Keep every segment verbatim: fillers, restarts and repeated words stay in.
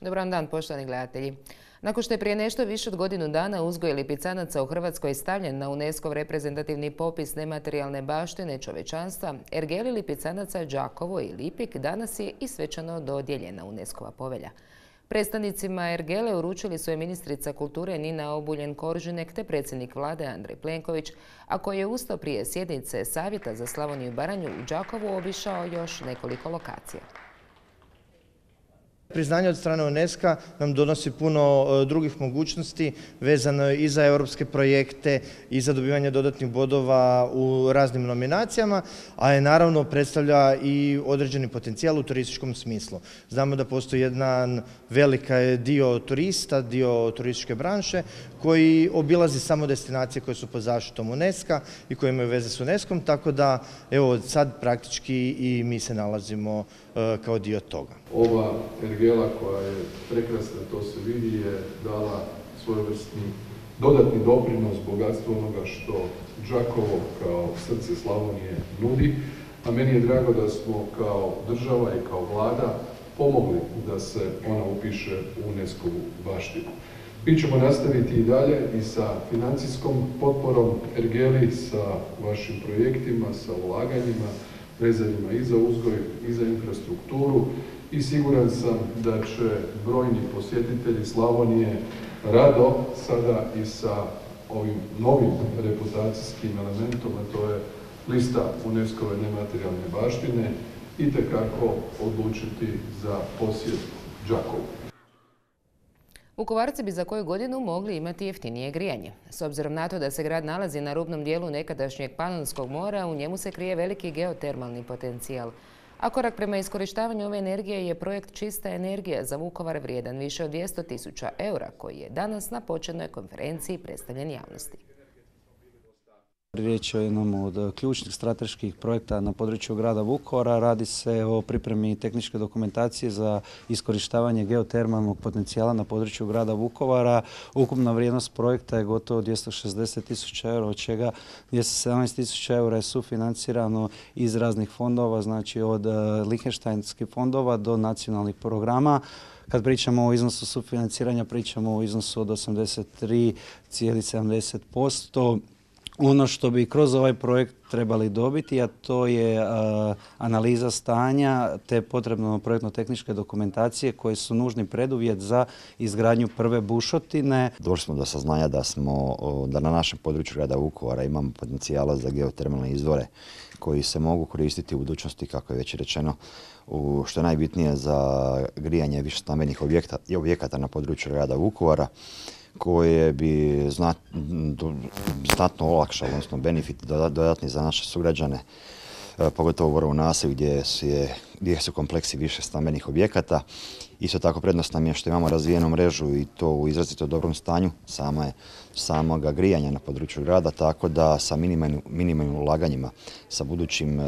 Dobar vam dan, poštovani gledatelji. Nakon što je prije nešto više od godinu dana uzgoj lipicanaca u Hrvatskoj stavljen na UNESCO-v reprezentativni popis nematerijalne baštine čovječanstva, ergeli lipicanaca Đakovo i Lipik danas je i svečano dodijeljena UNESCO-va povelja. Predstavnicima ergele uručili su je ministrica kulture Nina Obuljen-Koržinek te predsjednik vlade Andrej Plenković, a koji je usto prije sjednice Savjeta za Slavoniju i Baranju u Đakovu obišao još nekoliko lokacija. Priznanje od strane UNESCO nam donosi puno drugih mogućnosti vezano i za europske projekte i za dobivanje dodatnih bodova u raznim nominacijama, a je naravno predstavlja i određeni potencijal u turističkom smislu. Znamo da postoji jedan velika dio turista, dio turističke branše koji obilazi samo destinacije koje su pod zaštitom UNESCO i koje imaju veze s UNESCO-om, tako da evo sad praktički i mi se nalazimo kao dio toga. Ova ergela koja je prekrasna, to se vidi, je dala svojevrsni dodatni doprinos bogatstvu onoga što Đakovo kao srce Slavonije nudi, a meni je drago da smo kao država i kao vlada pomogli da se ona upiše u UNESCO-vu baštinu. Mi ćemo nastaviti i dalje i sa financijskom potporom ergeli, sa vašim projektima, sa ulaganjima, vezanima i za uzgoj i za infrastrukturu i siguran sam da će brojni posjetitelji Slavonije rado sada i sa ovim novim reputacijskim elementom, a to je lista UNESCO-ve nematerijalne baštine, itekako odlučiti za posjet Đakovu. Vukovarci bi za koju godinu mogli imati jeftinije grijanje. S obzirom na to da se grad nalazi na rubnom dijelu nekadašnjeg Panonskog mora, u njemu se krije veliki geotermalni potencijal. A korak prema iskorištavanju ove energije je projekt Čista energija za Vukovar vrijedan više od dvjesto tisuća eura, koji je danas na početnoj konferenciji predstavljen javnosti. Riječ je o jednom od ključnih strateških projekta na području grada Vukovara. Radi se o pripremi tehničke dokumentacije za iskorištavanje geotermalnog potencijala na području grada Vukovara. Ukupna vrijednost projekta je gotovo dvjesto šezdeset tisuća eura, od čega dvjesto sedamnaest tisuća eura je sufinancirano iz raznih fondova, znači od Lichtensteinskih fondova do nacionalnih programa. Kad pričamo o iznosu sufinanciranja, pričamo o iznosu od osamdeset tri zarez sedamdeset posto. Ono što bi kroz ovaj projekt trebali dobiti, a to je a, analiza stanja te potrebno projektno-tehničke dokumentacije koje su nužni preduvjet za izgradnju prve bušotine. Došli smo do saznanja da, smo, da na našem području grada Vukovara imamo potencijala za geotermalne izvore koji se mogu koristiti u budućnosti, kako je već rečeno, u, što je najbitnije za grijanje višestambenih objekta, objekata na području grada Vukovara, koje bi znat, znatno olakšalo, odnosno benefit dodatni za naše sugrađane, pogotovo u Borovu naselju gdje, gdje su kompleksi više stambenih objekata. Isto tako prednost nam je što imamo razvijenu mrežu i to u izrazito dobrom stanju same, samoga grijanja na području grada, tako da sa minimalnim, minimalnim ulaganjima, sa budućim,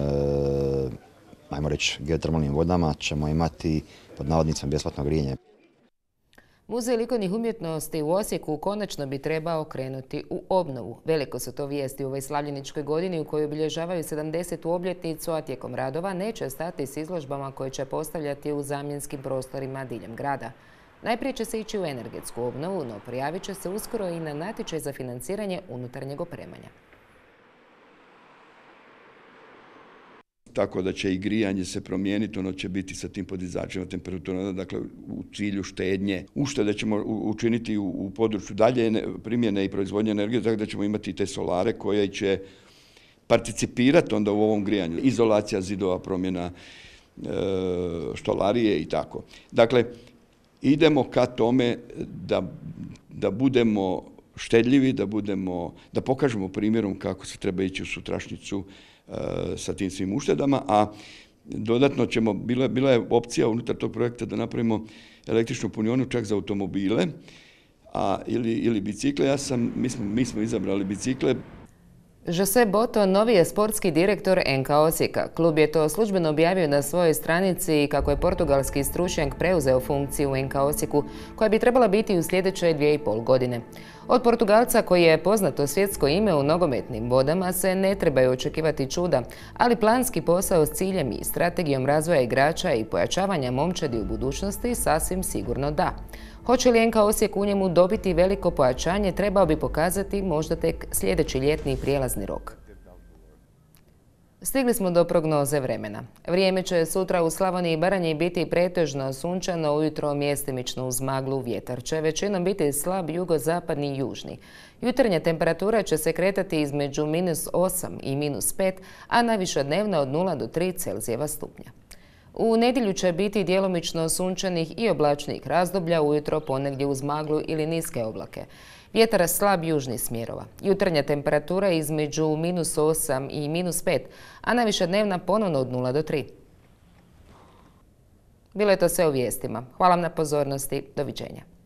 ajmo reći, geotermalnim vodama ćemo imati pod navodnicima besplatno grijanje. Muzej likovnih umjetnosti u Osijeku konačno bi trebao krenuti u obnovu. Veliko su to vijesti u ovoj slavljeničkoj godini u kojoj obilježavaju sedamdesetu obljetnicu, a tijekom radova neće stati s izložbama koje će postavljati u zamjenskim prostorima diljem grada. Najprije će se ići u energetsku obnovu, no prijavit će se uskoro i na natječaj za financiranje unutarnjeg opremanja. Tako da će i grijanje se promijeniti, ono će biti sa tim podizačima temperatura, dakle u cilju štednje. Uštede ćemo učiniti u, u području dalje primjene i proizvodnje energije, tako da ćemo imati te solare koje će participirati onda u ovom grijanju. Izolacija zidova, promjena e, štolarije i tako. Dakle, idemo ka tome da, da budemo štedljivi, da, budemo, da pokažemo primjerom kako se treba ići u sutrašnjicu sa tim svim uštedama, a dodatno ćemo, bila, bila je opcija unutar tog projekta da napravimo električnu punionu čak za automobile a, ili, ili bicikle. Ja sam, mi smo, mi smo izabrali bicikle. Jose Boto novi je sportski direktor N K Osijeka. Klub je to službeno objavio na svojoj stranici kako je portugalski stručnjak preuzeo funkciju u N K Osijeku, koja bi trebala biti u sljedeće dvije i pol godine. Od Portugalca, koji je poznato svjetsko ime u nogometnim vodama, se ne trebaju očekivati čuda, ali planski posao s ciljem i strategijom razvoja igrača i pojačavanja momčadi u budućnosti sasvim sigurno da. Hoće li N K Osijek u njemu dobiti veliko pojačanje, trebao bi pokazati možda tek sljedeći ljetni prijelazni rok. Stigli smo do prognoze vremena. Vrijeme će sutra u Slavoniji i Baranji biti pretežno sunčano, ujutro mjestimično uz maglu, vjetar će većinom biti slab jugozapadni i južni. Jutarnja temperatura će se kretati između minus osam i minus pet, a najviša dnevna od nula do tri Celzijeva stupnja. U nedjelju će biti djelomično sunčanih i oblačnih razdoblja, ujutro ponegdje uz maglu ili niske oblake. Vjetar slab južnih smjerova. Jutarnja temperatura između minus osam i minus pet, a najviša dnevna ponovno od nula do tri. Bilo je to sve u vijestima. Hvala vam na pozornosti. Doviđenja.